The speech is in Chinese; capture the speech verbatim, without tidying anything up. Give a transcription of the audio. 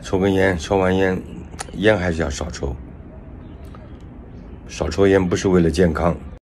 抽根烟，抽完烟，烟还是要少抽。少抽烟不是为了健康。